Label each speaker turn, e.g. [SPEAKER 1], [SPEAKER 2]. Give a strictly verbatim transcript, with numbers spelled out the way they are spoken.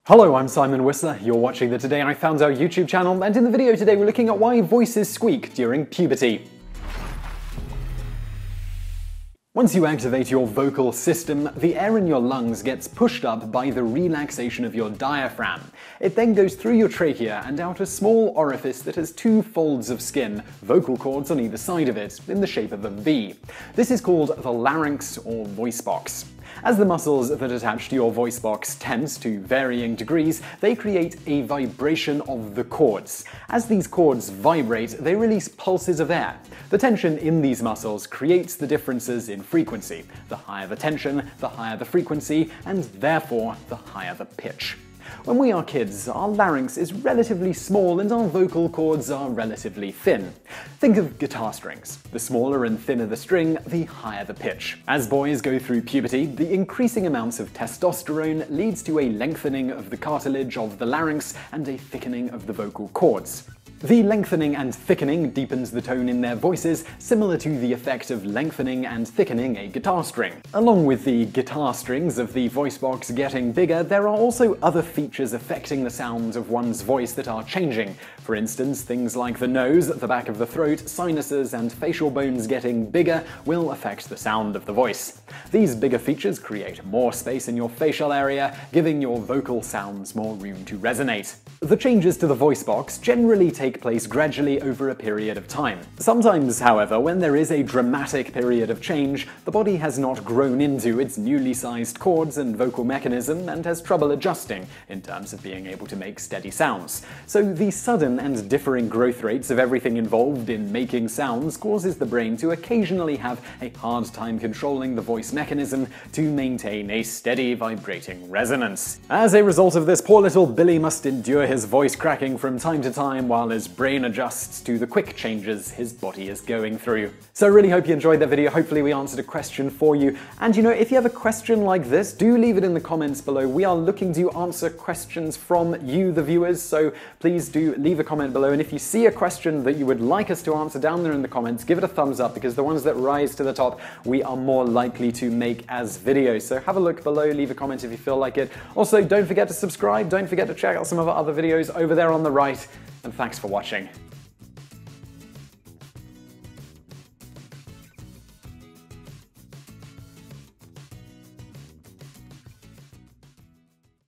[SPEAKER 1] Hello, I'm Simon Whistler. You're watching the Today I Found Out YouTube channel, and in the video today we're looking at why voices squeak during puberty. Once you activate your vocal system, the air in your lungs gets pushed up by the relaxation of your diaphragm. It then goes through your trachea and out a small orifice that has two folds of skin, vocal cords on either side of it, in the shape of a V. This is called the larynx or voice box. As the muscles that attach to your voice box tense to varying degrees, they create a vibration of the cords. As these cords vibrate, they release pulses of air. The tension in these muscles creates the differences in frequency. The higher the tension, the higher the frequency, and therefore the higher the pitch. When we are kids, our larynx is relatively small and our vocal cords are relatively thin. Think of guitar strings. The smaller and thinner the string, the higher the pitch. As boys go through puberty, the increasing amounts of testosterone leads to a lengthening of the cartilage of the larynx and a thickening of the vocal cords. The lengthening and thickening deepens the tone in their voices, similar to the effect of lengthening and thickening a guitar string. Along with the guitar strings of the voice box getting bigger, there are also other features affecting the sound of one's voice that are changing. For instance, things like the nose, the back of the throat, sinuses, and facial bones getting bigger will affect the sound of the voice. These bigger features create more space in your facial area, giving your vocal sounds more room to resonate. The changes to the voice box generally take place gradually over a period of time. Sometimes, however, when there is a dramatic period of change, the body has not grown into its newly sized cords and vocal mechanism and has trouble adjusting in terms of being able to make steady sounds. So the sudden and differing growth rates of everything involved in making sounds causes the brain to occasionally have a hard time controlling the voice mechanism to maintain a steady vibrating resonance. As a result of this, poor little Billy must endure his voice cracking from time to time while his brain adjusts to the quick changes his body is going through. So I really hope you enjoyed that video. Hopefully we answered a question for you. And you know, if you have a question like this, do leave it in the comments below. We are looking to answer questions from you, the viewers, so please do leave a comment below. And if you see a question that you would like us to answer down there in the comments, give it a thumbs up, because the ones that rise to the top, we are more likely to make as videos. So have a look below, leave a comment if you feel like it. Also, don't forget to subscribe. Don't forget to check out some of our other videos over there on the right. And thanks for watching.